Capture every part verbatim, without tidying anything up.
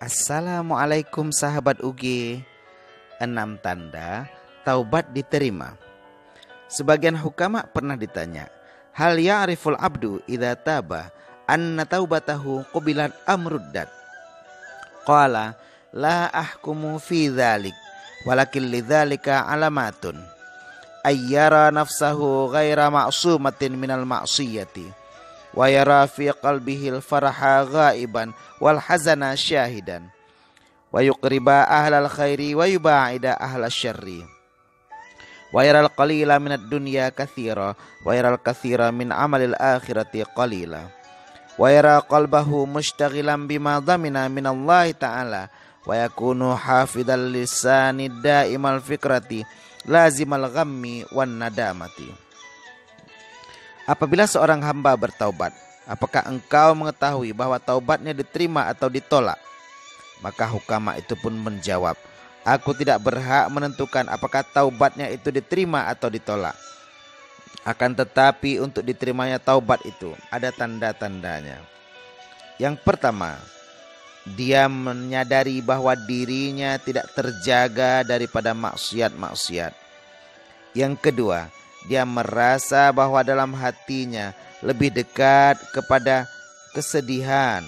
Assalamualaikum sahabat U G. Enam tanda taubat diterima. Sebagian hukama pernah ditanya, hal ya'riful abdu idza taba anna taubatahu qubilat amruddat? Qala la ahkumu fi dzalik walakin lidzalika alamatun ayyara nafsahu ghaira ma'sumatin minal ma'siyati wa yara fi qalbihi al-faraha ghaiban wal hazana syahidan wa yuqriba ahlal khairi wa yuba'ida ahlal syarri wa yaral qalila minad dunya katsira wa yaral katsira min amalil akhirati qalila wa yara qalbahu mushtaghilan bima dhamina minallahi ta'ala wa yakunu hafidhal lisani daimal fikrati lazimal ghammi wan nadamati. Apabila seorang hamba bertaubat, apakah engkau mengetahui bahwa taubatnya diterima atau ditolak? Maka hukama itu pun menjawab, aku tidak berhak menentukan apakah taubatnya itu diterima atau ditolak. Akan tetapi untuk diterimanya taubat itu ada tanda-tandanya. Yang pertama, dia menyadari bahwa dirinya tidak terjaga daripada maksiat-maksiat. Yang kedua, dia merasa bahwa dalam hatinya lebih dekat kepada kesedihan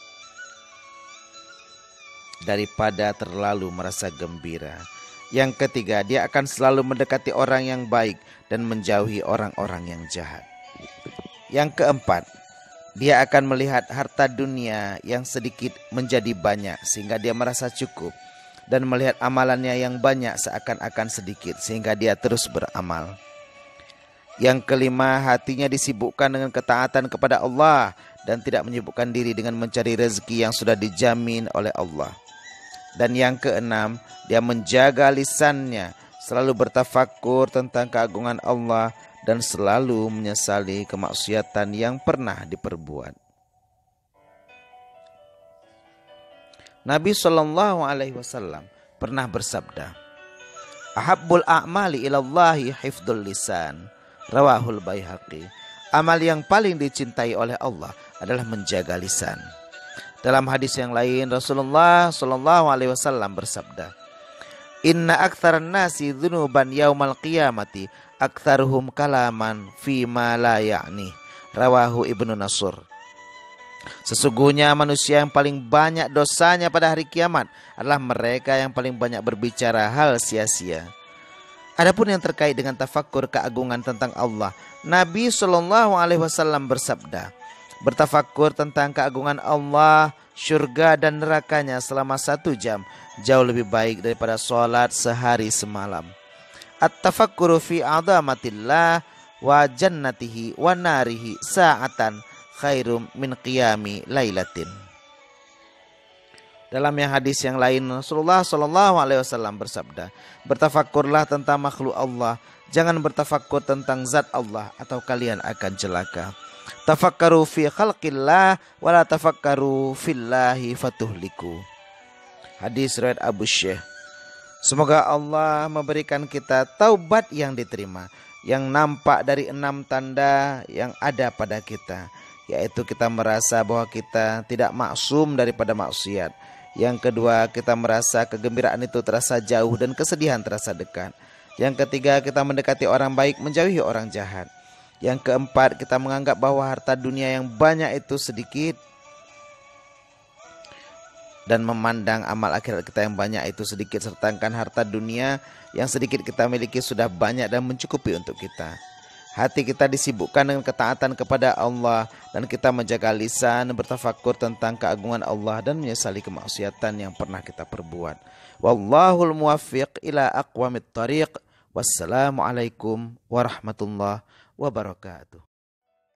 daripada terlalu merasa gembira. Yang ketiga, dia akan selalu mendekati orang yang baik dan menjauhi orang-orang yang jahat. Yang keempat, dia akan melihat harta dunia yang sedikit menjadi banyak sehingga dia merasa cukup, dan melihat amalannya yang banyak seakan-akan sedikit sehingga dia terus beramal. Yang kelima, hatinya disibukkan dengan ketaatan kepada Allah dan tidak menyibukkan diri dengan mencari rezeki yang sudah dijamin oleh Allah. Dan yang keenam, dia menjaga lisannya, selalu bertafakur tentang keagungan Allah dan selalu menyesali kemaksiatan yang pernah diperbuat. Nabi Shallallahu Alaihi Wasallam pernah bersabda, Ahabbul a'mali ilallahi hifdul lisan. Rawahul Baihaqi. Amal yang paling dicintai oleh Allah adalah menjaga lisan. Dalam hadis yang lain, Rasulullah Shallallahu Alaihi Wasallam bersabda, Inna aktsaran nasi dzunuban yaumal qiyamati aktsaruhum kalaman fi ma la ya'ni. Rawahu Ibnu Nasr. Sesungguhnya manusia yang paling banyak dosanya pada hari kiamat adalah mereka yang paling banyak berbicara hal sia-sia. Adapun yang terkait dengan tafakkur keagungan tentang Allah, Nabi Shallallahu Alaihi Wasallam bersabda, bertafakkur tentang keagungan Allah, surga dan nerakanya selama satu jam jauh lebih baik daripada sholat sehari semalam. At-tafakkuru fi azamatillah wa jannatihi wa narihi sa'atan khairum min qiyami lailatin. Dalam yang hadis yang lain, Rasulullah Shallallahu Alaihi Wasallam bersabda, bertafakkurlah tentang makhluk Allah, jangan bertafakkur tentang zat Allah atau kalian akan celaka. Tafakkaru fi khalqillah wala tafakkaru fillahi fatuhliku. Hadis riwayat Abu Syekh. Semoga Allah memberikan kita taubat yang diterima, yang nampak dari enam tanda yang ada pada kita, yaitu kita merasa bahwa kita tidak maksum daripada maksiat. Yang kedua, kita merasa kegembiraan itu terasa jauh dan kesedihan terasa dekat. Yang ketiga, kita mendekati orang baik, menjauhi orang jahat. Yang keempat, kita menganggap bahwa harta dunia yang banyak itu sedikit dan memandang amal akhirat kita yang banyak itu sedikit, sedangkan harta dunia yang sedikit kita miliki sudah banyak dan mencukupi untuk kita. Hati kita disibukkan dengan ketaatan kepada Allah dan kita menjaga lisan, bertafakur tentang keagungan Allah dan menyesali kemaksiatan yang pernah kita perbuat. Wallahul muwaffiq ila aqwamit thariq. Wassalamualaikum warahmatullahi wabarakatuh.